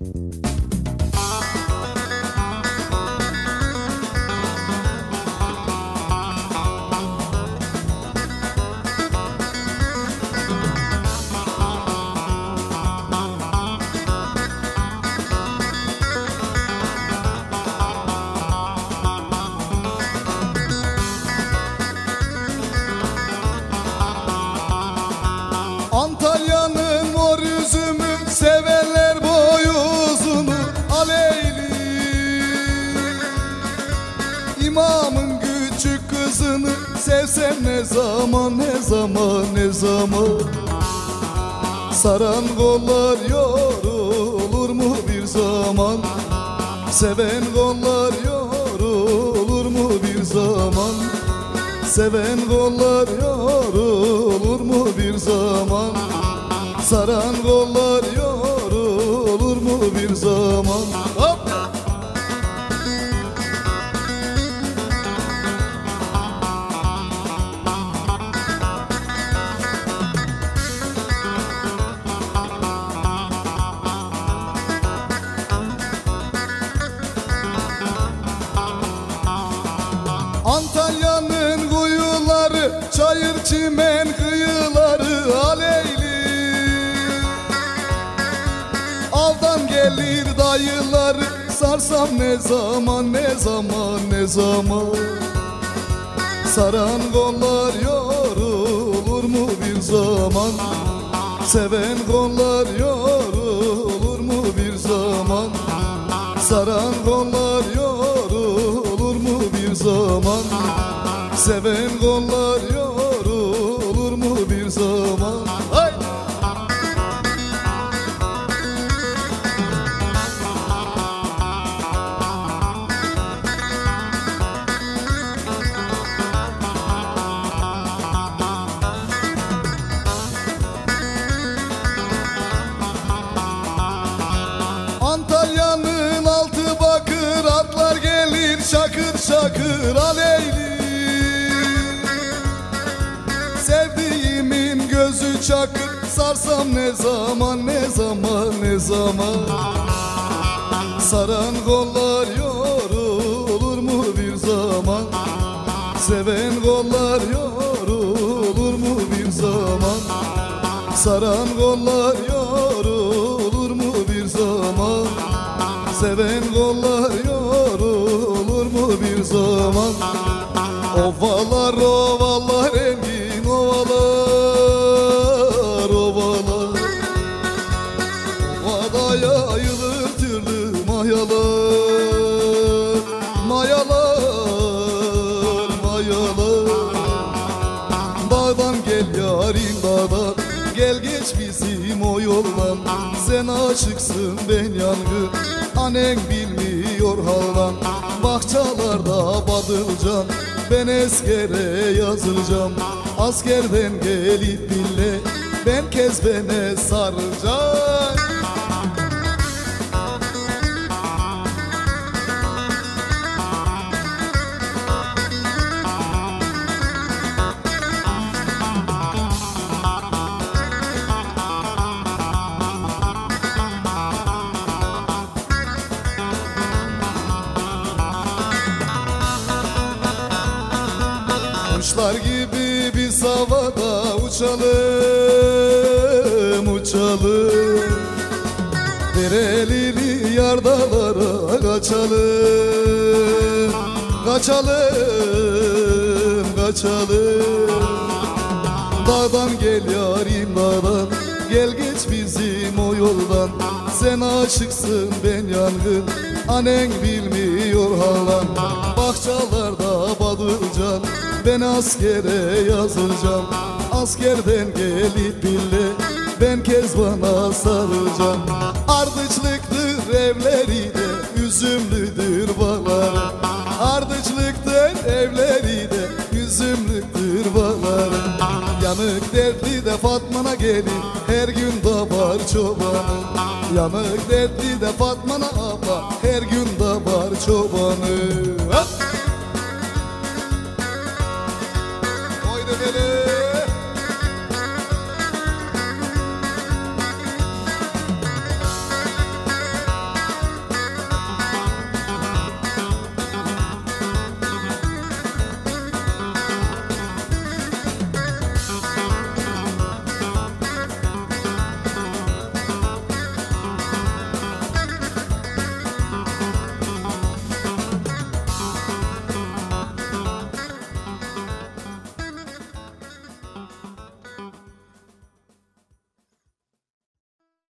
Antalya'nın mor yüzümü severler boy uzunu aleyli. İmamın küçük kızını sevsem ne zaman ne zaman ne zaman. Saran kollar yorulur mu bir zaman? Seven kollar yorulur mu bir zaman? Seven kollar yorulur mu bir zaman? Saran kollar yorulur mu bir zaman? Hop! Antalya'nın kuyuları, çayır çimen kıyıları aleyli. Avdan gelir dayıları, sarsam ne zaman ne zaman ne zaman. Saran kollar yorulur mu bir zaman? Seven kollar yorulur mu bir zaman? Saran kollar yorulur mu bir zaman? Seven kollar yorulur mu bir zaman? Hay! Antalya'nın altı bakır, atlar gelir şakır şakır aleyli. Sevdiğimin gözü çakır, sarsam ne zaman ne zaman ne zaman. Saran kollar yorulur mu bir zaman? Seven kollar yorulur mu bir zaman? Saran kollar yorulur mu bir zaman? Seven kollar yorulur mu bir zaman? Ovalar ovalar engin ovalar ovalar. Ovada yayılır türlü mayalar mayalar mayalar. Dağdan gel yarim dağdan, gel geç bizim o yoldan. Sen aşıksın ben yangın, annen bilmiyor haldan. Bahçalarda badılcan, ben eskere yazılacağım. Askerden gelip bile ben kezbene sarılacağım. Kuşlar gibi biz havada uçalım, uçalım. Dereli yardalara kaçalım, kaçalım, kaçalım. Dağdan gel yarim dağdan, gel geç bizim o yoldan. Sen aşıksın ben yangın, annen bilmiyor halan. Bahçalarda badılcan, ben askere yazılacağım. Askerden gelip bile ben kezbana sarılacağım. Ardıçlıktır evleri de, üzümlüdür bağları. Ardıçlıktır evleri de, üzümlüdür bağları. Yanık dertli de Fatma'na gelin, her gün de var çobanı. Yanık dertli de Fatma'na abla, her gün de var çobanı.